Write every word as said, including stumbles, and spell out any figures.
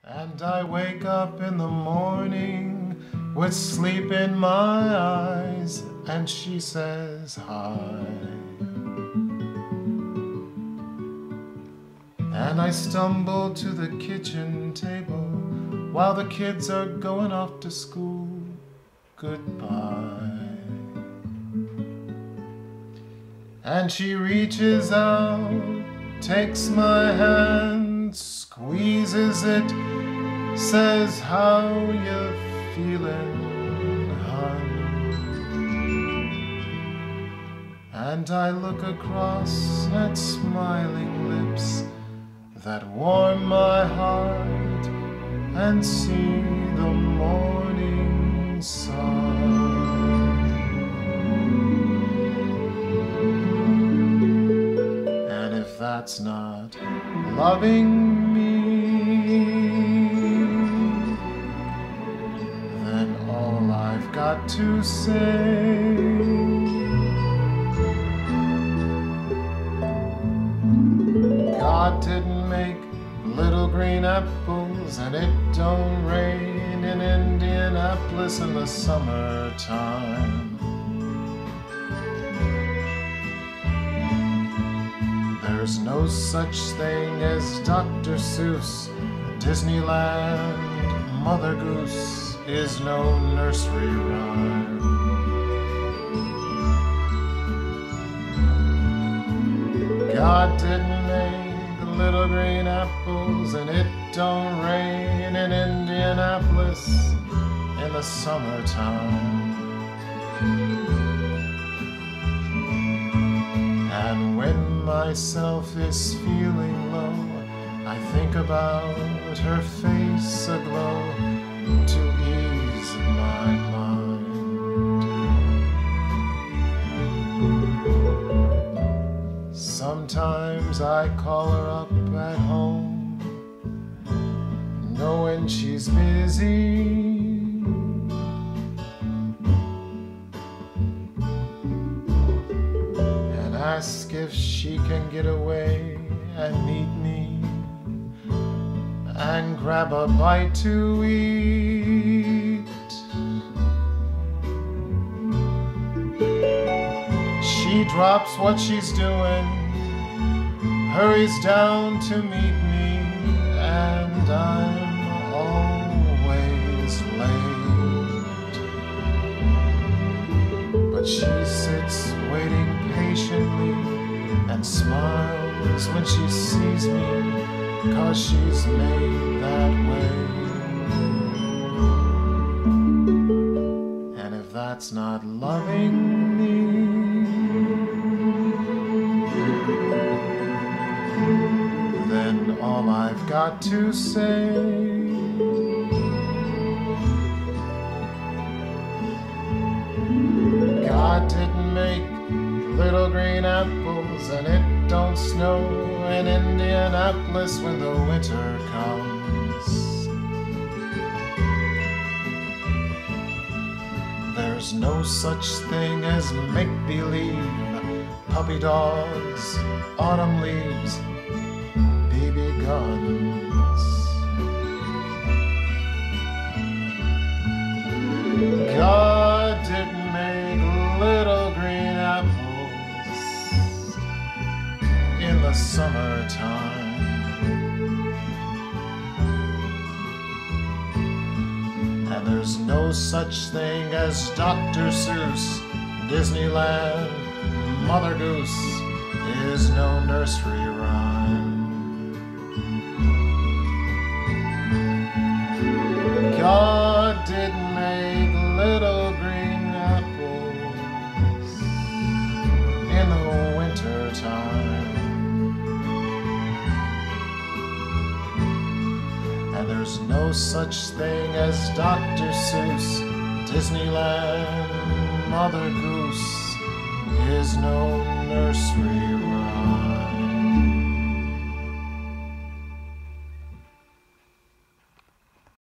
And I wake up in the morning with sleep in my eyes, and she says hi. And I stumble to the kitchen table while the kids are going off to school. Goodbye. And she reaches out, takes my hand, squeezes it, says, how you feeling, hon? And I look across at smiling lips that warm my heart and see the morning sun. And if that's not loving me, then all I've got to say God didn't make little green apples, and it don't rain in Indianapolis in the summertime. There's no such thing as Doctor Seuss, Disneyland, Mother Goose is no nursery rhyme. God didn't make little green apples, and it don't rain in Indianapolis in the summertime. And when myself is feeling low, I think about her face aglow to ease my mind. Sometimes I call her up at home, knowing she's busy, and ask if she can get away and meet me and grab a bite to eat. She drops what she's doing, hurries down to meet me, and I'm always late. But she sits waiting patiently and smiles when she sees me, 'cause she's made that way. And if that's not loving me, then all I've got to say God didn't make little green apples, and it don't snow in Indianapolis when the winter comes. There's no such thing as make-believe, puppy dogs, autumn leaves, B B guns. God didn't make little green apples in the summertime. And there's no such thing as Doctor Seuss, Disneyland, Mother Goose is no nursery rhyme. God didn't make little green apples in the winter time. And there's no such thing as Doctor Seuss, Disneyland, Mother Goose is no nursery rhyme.